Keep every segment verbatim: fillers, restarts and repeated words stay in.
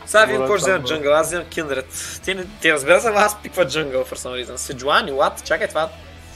Сега видим какво ще взема джангъл, аз вземам Kindred. Те, не, те разбира се, аз пикват джангъл for some reason. Седжуани, what? Чакай това.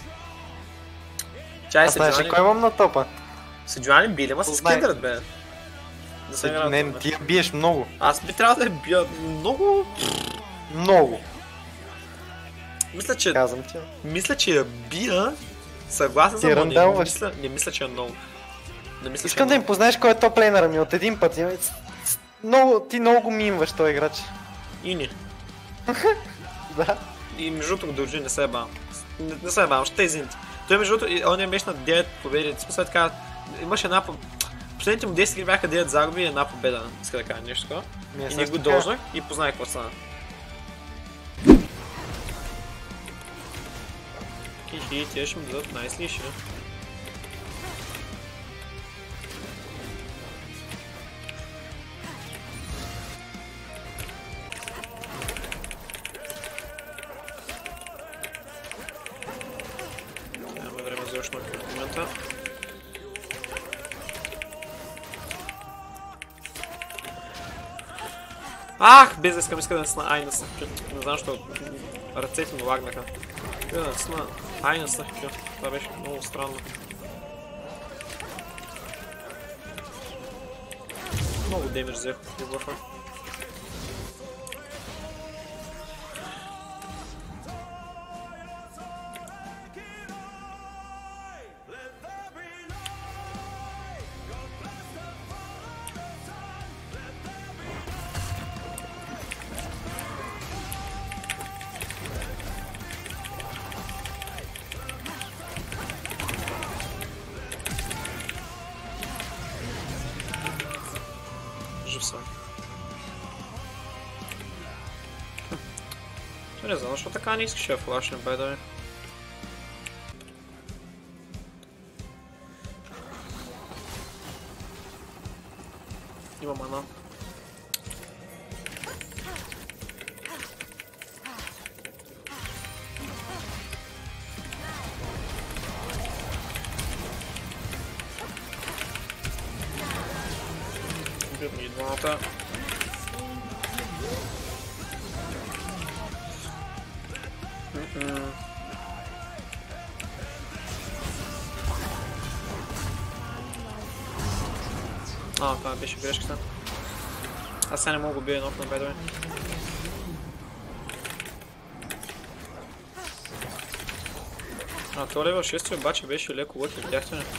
Чай, Аз знаеш Седжуани. кой имам на топа? Седжуани били, ма с Kindred, бе. Да се играе. Не, ти я биеш много. Аз би трябвало да я бия много... Много. Мисля, че... Казвам ти. Мисля, че я бия... Съгласен съм, но не мисля, не мисля, че е много. Не мисля, Искам че е да им познаеш кой е топлейнера ми от един път. Много, ти много го мимваш този играч. Ини. Да. И между другото дължи, не се е бавам. Не, не се е бавам, ще те изинти. Той между другото, он е беше на девет победи. В смисъл така, имаше една по... Последните му десет игри бяха девет загуби и една победа. Иска да кажа нещо такова. И не го дължнах и познах какво стана. Хи-хи, тия ще ми дадат найс лиши. Нямаме време за още в момента. Ах, без да искам, иска да насна. Ай, насна. Не знам, защо ръцете ми лагнаха. Да насна. Ай, насна. Това беше много странно. Много демидж взех от бафа. Жив съм. Не знам, защо така не искаш да флашнем, бе, да. Има мана. Бедни и двамата. А, това беше грешката. Аз сега не мога да бия едно на бедове. А, това левел шест обаче беше леко лък и видяхте не?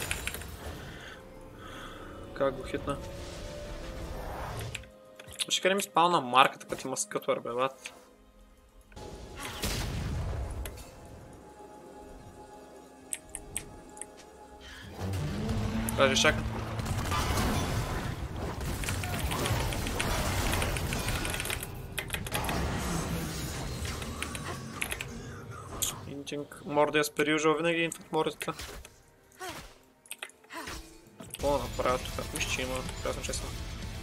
Как го хитна? Ще къде ми спална марката, като има скътвар, бе, бат. Даже чакам. Интинг морда я спериужал винаги интинг мордата. О, направо тук. Мисля, че има. Аз съм честен.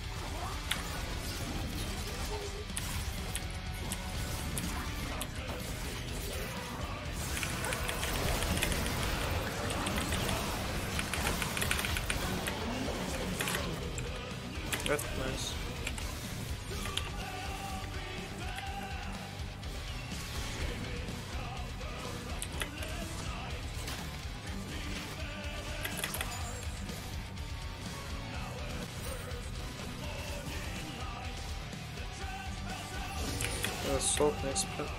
That's nice. Assault next split.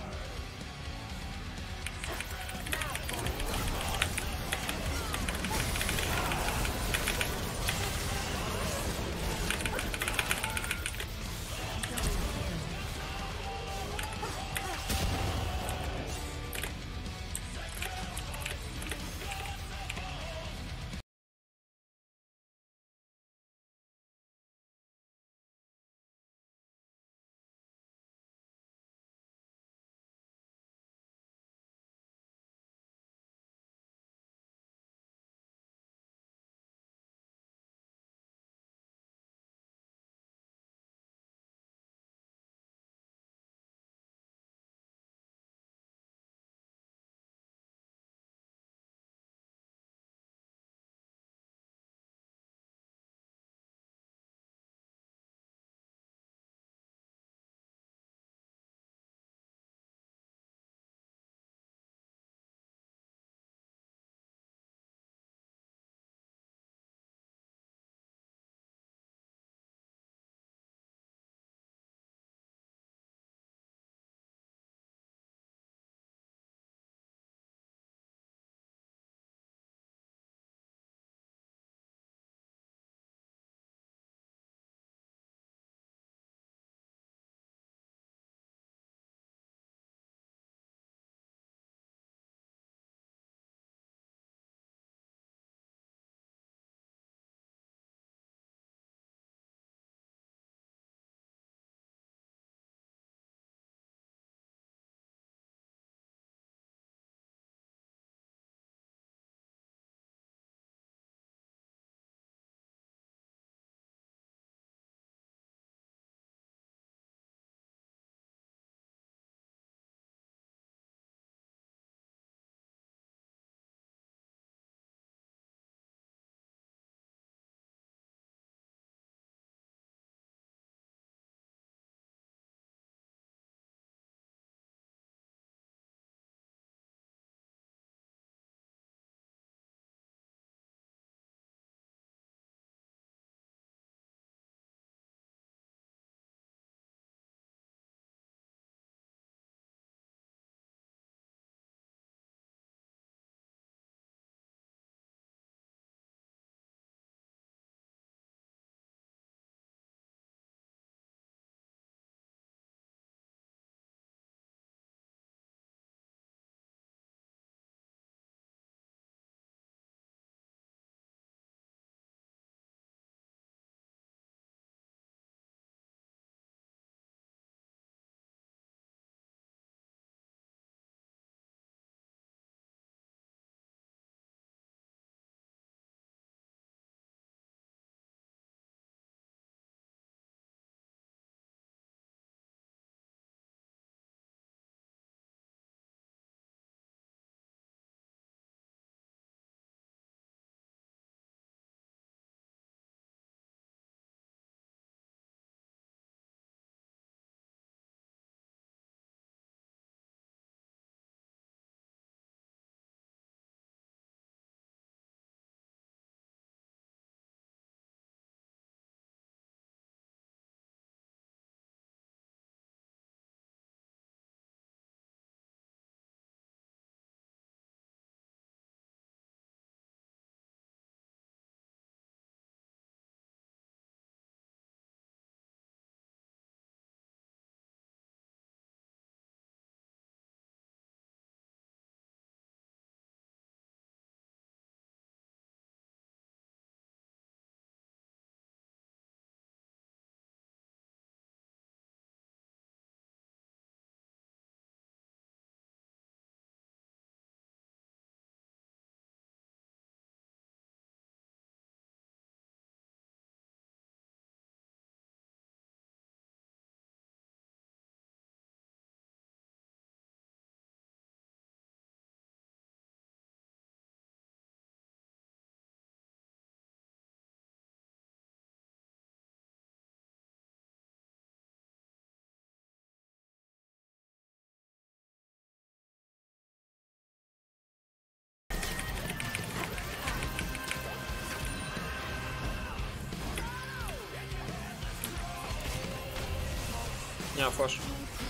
Няма флаш.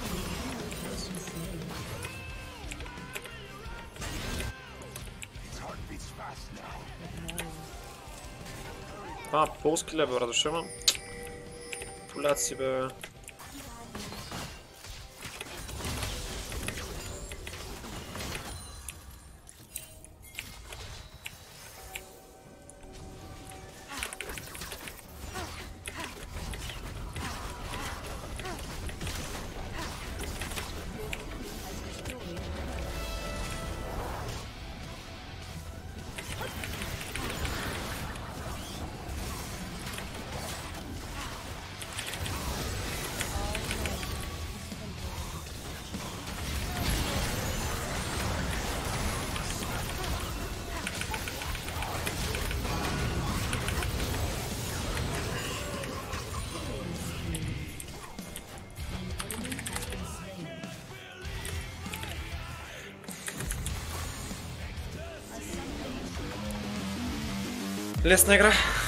А, полски ли бе, Радоше, ма? Поляци бе. Лесна игра.